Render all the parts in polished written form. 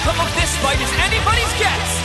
outcome of this fight is anybody's guess!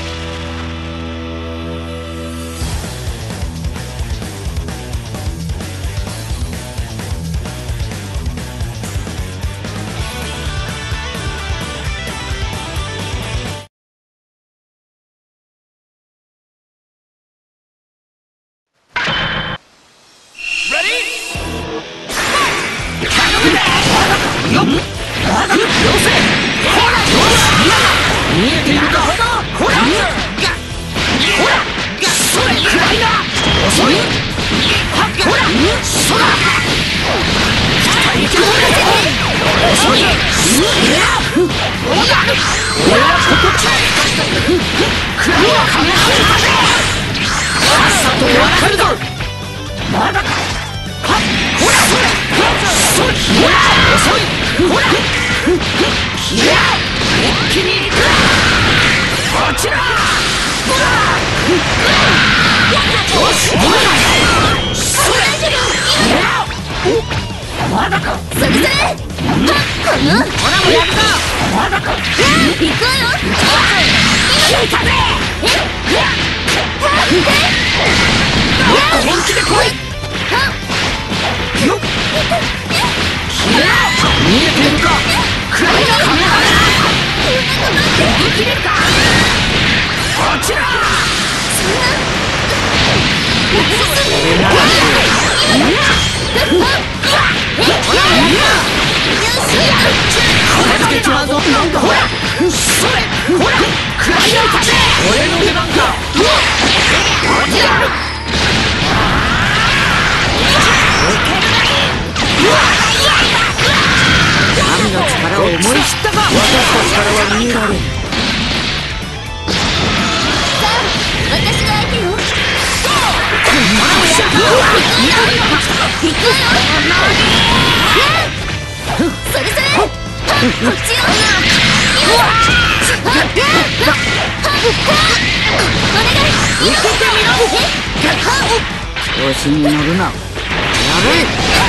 調子に乗るな。やれ。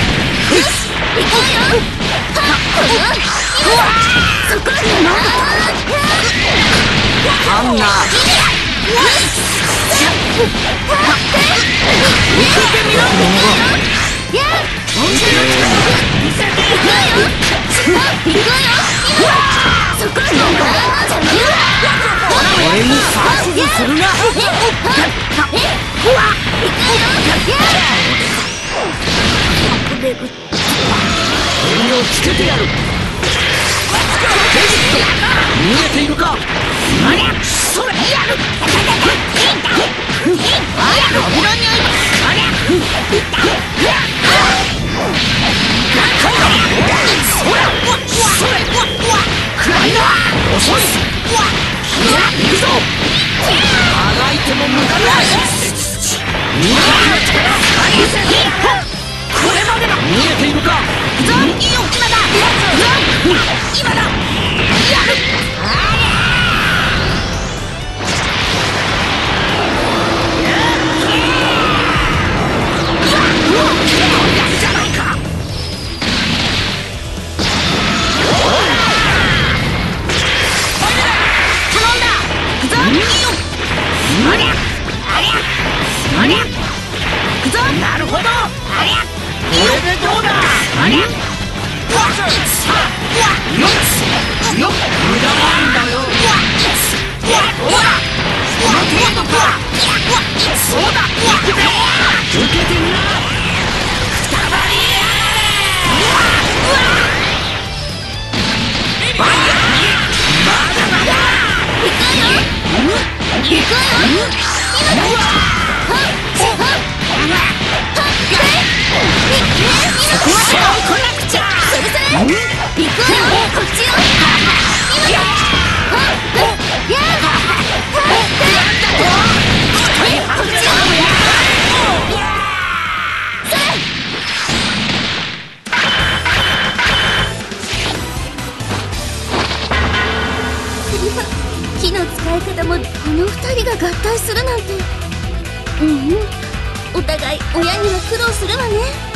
ハンナー。俺に指図するな。襟をつけてやる。見えているか。それやる。遅い。行くぞ。あがいても無駄ない。これまでだ。見えているか。今だ。今だ。やる。やるじゃないか。頼んだ。行くぞ。ありゃ。行くぞ。なるほど。ありゃ。これでどうだ。ありゃ。無駄なんだよ。ほら。その程度か。そうだ。行くぜ。受けてみな。くたばりやれ。まだ。行くよ。火の使い方もこの2人が合体するなんて。お互い親には苦労するわね。